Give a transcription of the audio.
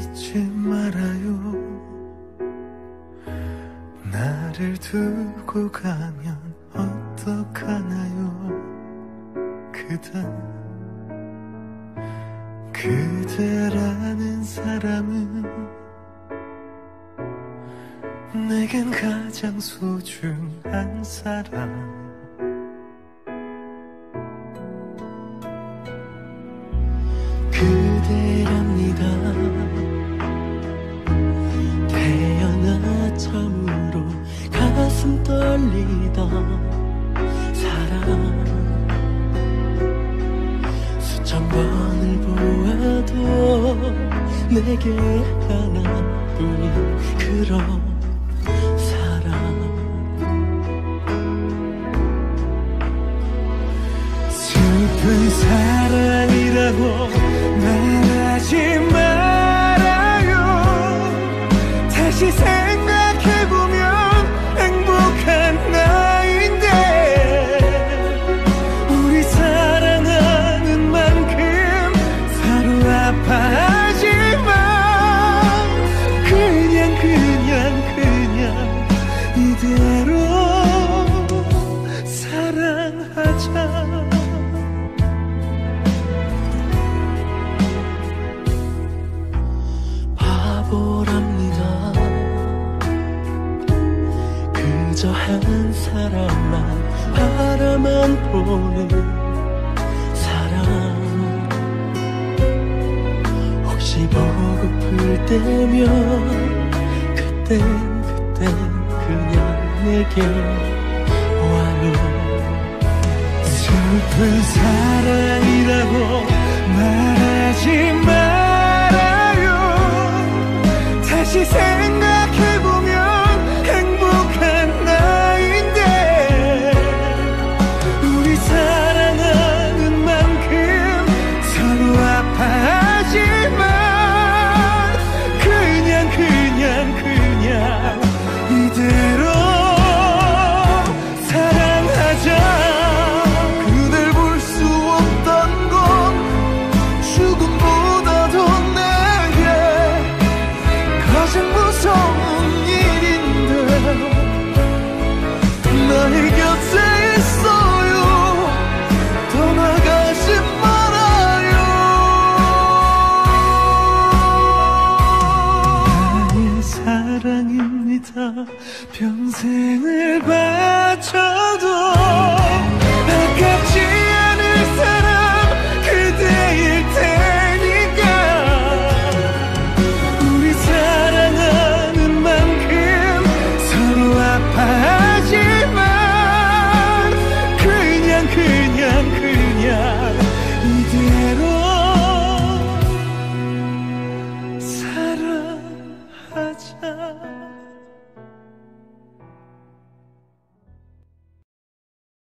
잊지 말아요. 나를 두고 가면 어떡하나요. 그대라는 사람은 내겐 가장 소중한 사람. 그대랍니다. 태어나 처음으로 가슴 떨리던 사람. 수천 번을 보아도 내게 하나뿐인 그런 사람. 슬픈 사랑이라고 말하지 말아요. 다시 생각해보면 행복한 나인데 우리 사랑하는 만큼 서로 아파하지만 그냥 이대로 사랑하자. 바보랍니다. 그저 한 사람만 바라만 보는 사람. 혹시 보고플 때면 그땐 그냥 내게 와요. 슬픈 사랑이라고 말하지 마.